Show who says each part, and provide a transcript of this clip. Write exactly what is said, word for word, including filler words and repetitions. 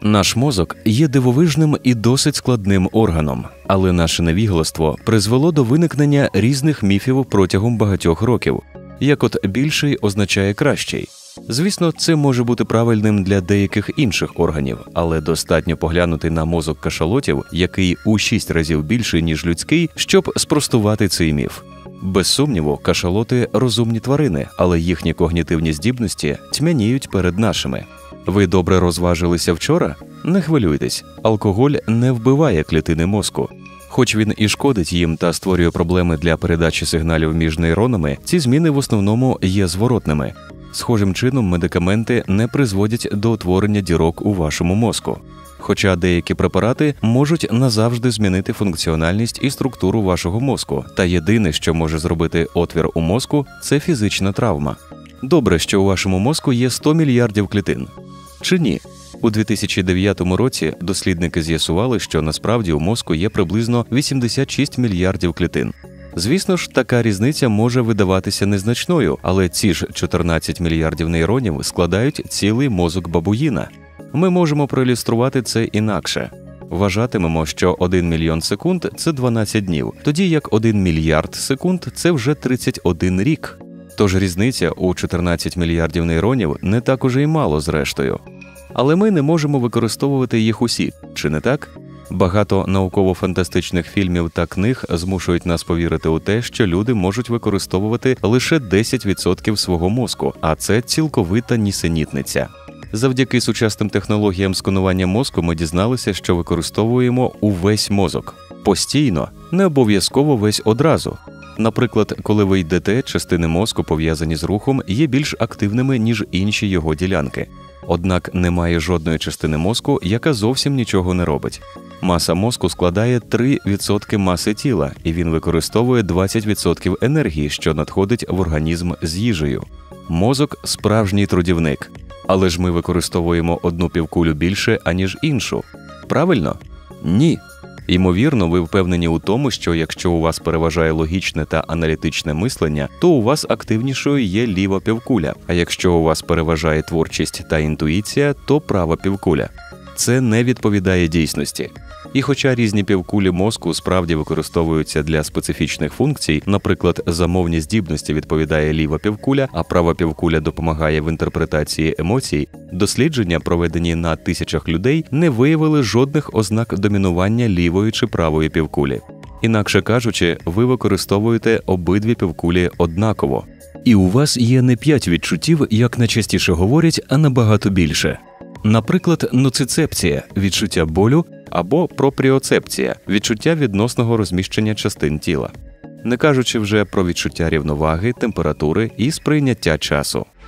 Speaker 1: Наш мозок є дивовижним і досить складним органом, але наше невігластво призвело до виникнення різних міфів протягом багатьох років, як от більший означає кращий. Звісно, це може бути правильним для деяких інших органів, але достатньо поглянути на мозок кашалотів, який у шість разів більший, ніж людський, щоб спростувати цей міф. Без сумніву, кашалоти – розумні тварини, але їхні когнітивні здібності тьмяніють перед нашими. Ви добре розважилися вчора? Не хвилюйтесь, алкоголь не вбиває клітини мозку. Хоч він і шкодить їм та створює проблеми для передачі сигналів між нейронами, ці зміни в основному є зворотними. Схожим чином медикаменти не призводять до утворення дірок у вашому мозку. Хоча деякі препарати можуть назавжди змінити функціональність і структуру вашого мозку, та єдине, що може зробити отвір у мозку – це фізична травма. Добре, що у вашому мозку є сто мільярдів клітин. Чи ні? У дві тисячі дев'ятому році дослідники з'ясували, що насправді у мозку є приблизно вісімдесят шість мільярдів клітин. Звісно ж, така різниця може видаватися незначною, але ці ж чотирнадцять мільярдів нейронів складають цілий мозок бабуїна. Ми можемо проілюструвати це інакше. Вважатимемо, що один мільйон секунд – це дванадцять днів, тоді як один мільярд секунд – це вже тридцять один рік. Тож різниця у чотирнадцять мільярдів нейронів не так уже й мало зрештою. Але ми не можемо використовувати їх усі, чи не так? Багато науково-фантастичних фільмів та книг змушують нас повірити у те, що люди можуть використовувати лише десять відсотків свого мозку, а це цілковита нісенітниця. Завдяки сучасним технологіям сканування мозку ми дізналися, що використовуємо увесь мозок. Постійно, не обов'язково весь одразу. Наприклад, коли ви йдете, частини мозку, пов'язані з рухом, є більш активними, ніж інші його ділянки. Однак немає жодної частини мозку, яка зовсім нічого не робить. Маса мозку складає три відсотки маси тіла, і він використовує двадцять відсотків енергії, що надходить в організм з їжею. Мозок – справжній трудівник. Але ж ми використовуємо одну півкулю більше, аніж іншу. Правильно? Ні. Ймовірно, ви впевнені у тому, що якщо у вас переважає логічне та аналітичне мислення, то у вас активнішою є ліва півкуля, а якщо у вас переважає творчість та інтуїція, то права півкуля. Це не відповідає дійсності. І хоча різні півкулі мозку справді використовуються для специфічних функцій, наприклад, за мовні здібності відповідає ліва півкуля, а права півкуля допомагає в інтерпретації емоцій, дослідження, проведені на тисячах людей, не виявили жодних ознак домінування лівої чи правої півкулі. Інакше кажучи, ви використовуєте обидві півкулі однаково. І у вас є не п'ять відчуттів, як найчастіше говорять, а набагато більше. Наприклад, ноцицепція – відчуття болю, або пропріоцепція – відчуття відносного розміщення частин тіла. Не кажучи вже про відчуття рівноваги, температури і сприйняття часу.